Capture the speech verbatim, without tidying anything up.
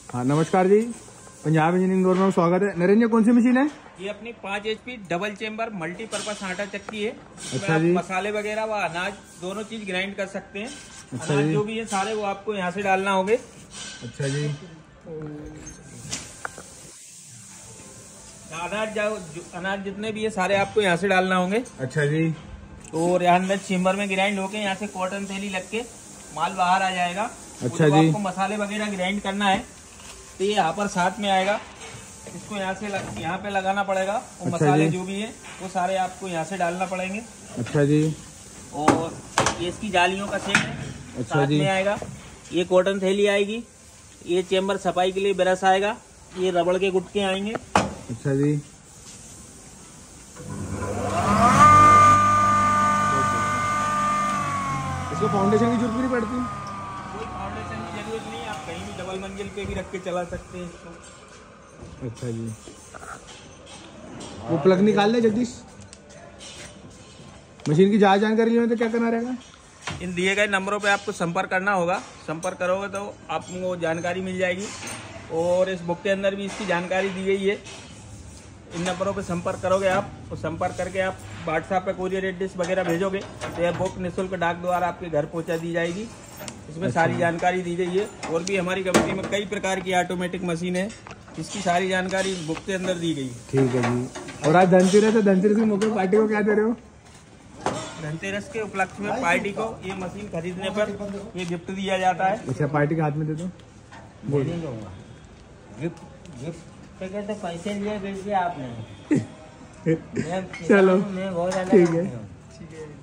हाँ नमस्कार जी, Punjab engineering door में स्वागत है। नरेंद्र कौन सी मशीन है? ये अपनी पाँच H P double chamber multipurpose आटा चक्की है। अच्छा जी। मसाले वगैरह व अनाज दोनों चीज ग्राइंड कर सकते हैं। अच्छा अनाज जी। जो भी है सारे वो आपको यहाँ से डालना होंगे। अच्छा जी। अनाज जो अनाज जितने भी है सारे आपको यहाँ से डालना होंगे। अच्छा जी। और यहाँ अंदर चेम्बर में ग्राइंड होके यहाँ से कॉटन थैली लग के माल बाहर आ जाएगा। अच्छा जी। आपको मसाले वगैरह ग्राइंड करना है तो ये यहाँ पर साथ में आएगा। इसको यहाँ से लग, यहाँ पे लगाना पड़ेगा। और अच्छा मसाले जी। जो भी है वो सारे आपको यहाँ से डालना पड़ेंगे। अच्छा जी। और ये इसकी जालियों का सेट है। अच्छा साथ जी। में आएगा। ये कॉटन थैली आएगी। ये चेम्बर सफाई के लिए ब्रश आएगा। ये रबड़ के गुटके आएंगे। अच्छा जी। इसको फाउंडेशन की जरूरत नहीं पड़ती? कोई फाउंडेशन की जरूरत नहीं है। आप कहीं भी डबल मंजिल पे भी रख के चला सकते हैं इसको। अच्छा जी। वो प्लग निकाल ले जगदीश। मशीन की ज़्यादा जानकारी लेने तो क्या करना रहेगा? इन दिए गए नंबरों पे आपको संपर्क करना होगा। संपर्क करोगे तो आपको जानकारी मिल जाएगी। और इस बुक के अंदर भी इसकी जानकारी दी गई है। इन नंबरों पे संपर्क करोगे आप और संपर्क करके आप व्हाट्सएप पे कोरियर एड्रेस वगैरह भेजोगे तो यह बुक निःशुल्क डाक द्वारा आपके घर पहुंचा दी जाएगी। इसमें अच्छा। सारी जानकारी दी गई है। और भी हमारी कंपनी में कई प्रकार की ऑटोमेटिक मशीन है, इसकी सारी जानकारी इस बुक के अंदर दी गई है। ठीक है जी। और आज धनतेरस है, धनतेरस के मौके पार्टी को क्या दे रहे हो? धनतेरस के उपलक्ष्य में पार्टी को ये मशीन खरीदने पर ये गिफ्ट दिया जाता है। अच्छा, पार्टी के हाथ में दे दो। बोल। गिफ्ट गिफ्ट पे कहते पैसे लिए भेजिए आपने। चलो मैं बहुत ठीक है। ठीक है।